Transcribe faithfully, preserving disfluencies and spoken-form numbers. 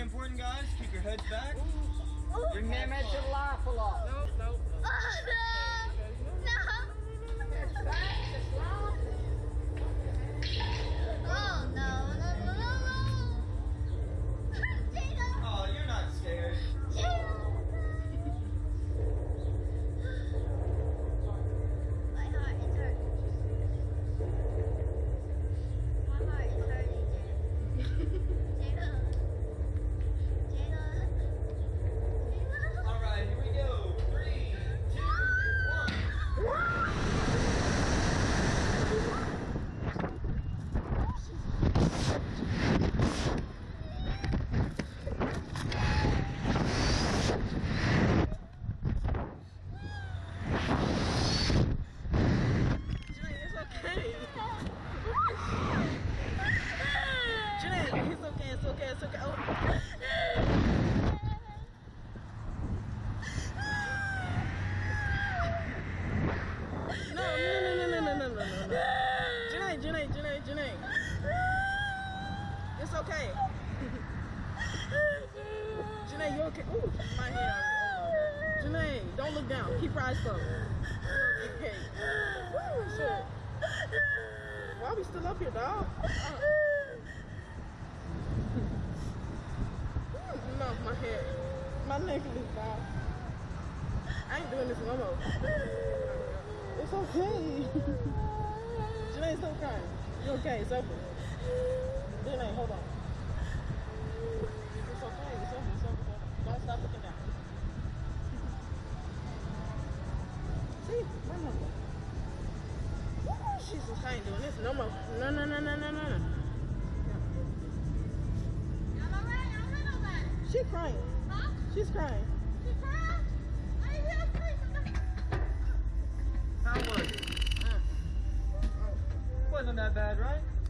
important, guys. Keep your heads back. You may make you laugh a lot. No, no, no. Oh, no. No. It's back, it's laugh. Oh, no, no, no, no, no. Jada. Oh, you're not scared. Jada. My heart is hurting. My heart is hurting, Jada. Jada. Jada. All right, here we go. Three, two, one. Janae, it's okay. Janae, it's okay, it's okay, it's okay. Oh. No, no, no, no, no, no, no, no, no. Janae, Janae, Janae, Janae. It's okay. Janae, you okay? Ooh, my hair. Oh, Janae, don't look down. Keep your eyes closed. Okay. Ooh, shit. Why are we still up here, dog? Uh. No, my head. My necklace, dog. I ain't doing this no more. It's okay. Janae, stop crying. You okay? It's over. Janae, hold on. It's okay. It's over. It's over. It's over. Don't stop looking down. See? My number. Jesus, I ain't doing this no more. No, no, no, no, no, no. I'm alright. I'm little man. She crying. Huh? She's crying. She cried? I hear screaming. How was it? Wasn't that bad, right?